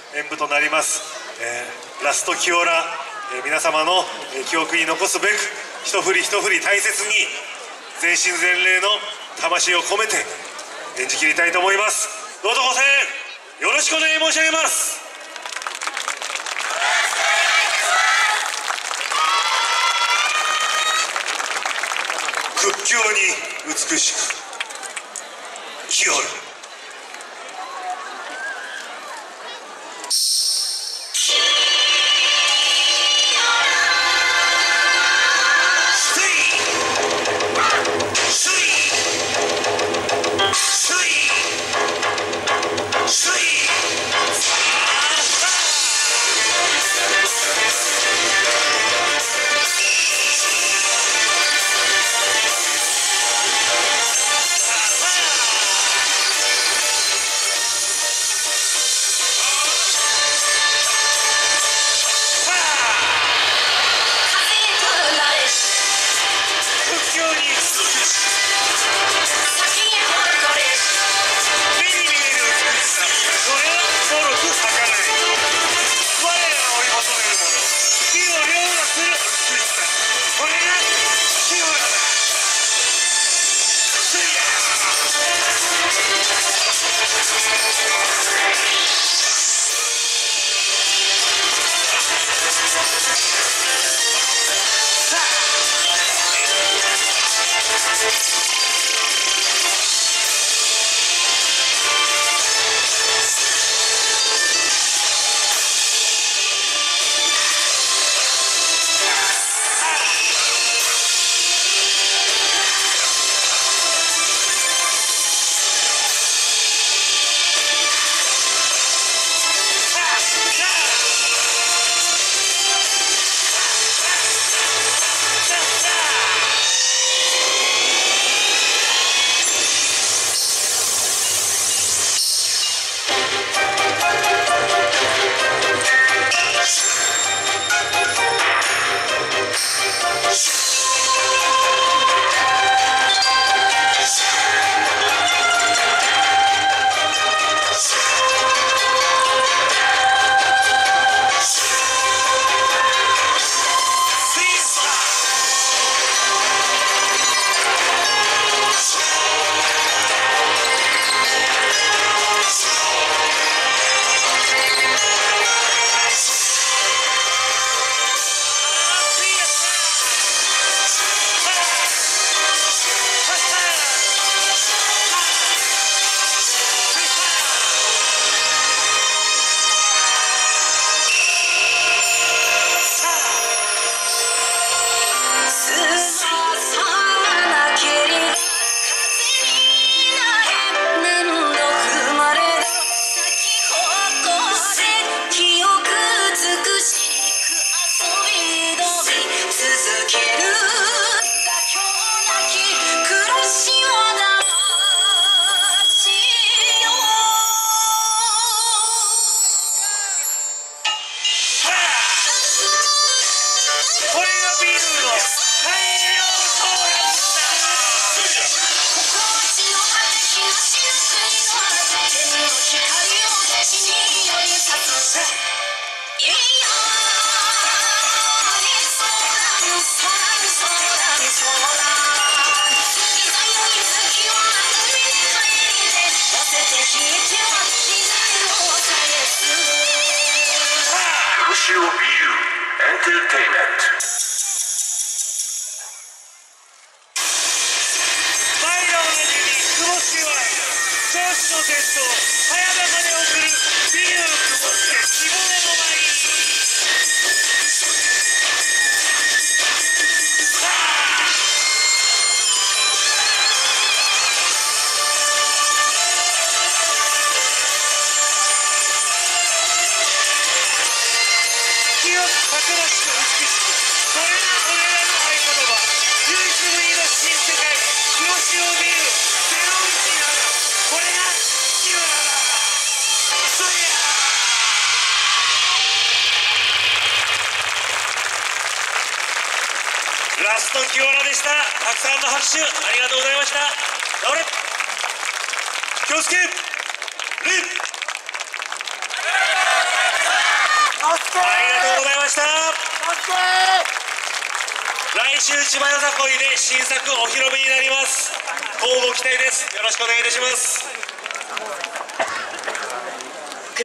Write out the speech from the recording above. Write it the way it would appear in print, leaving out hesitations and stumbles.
演舞となります、ラスト清ら、皆様の記憶に残すべく一振り一振り大切に全身全霊の魂を込めて演じ切りたいと思います。どうぞご声援よろしくお願い申し上げます。屈強に美しく清ら。ラスト清らでした。たくさんの拍手ありがとうございました。頑張れ気をつけ礼。 ございました。来週千葉よさこいで新作お披露目になります。乞うご期待です。よろしくお願いいたします。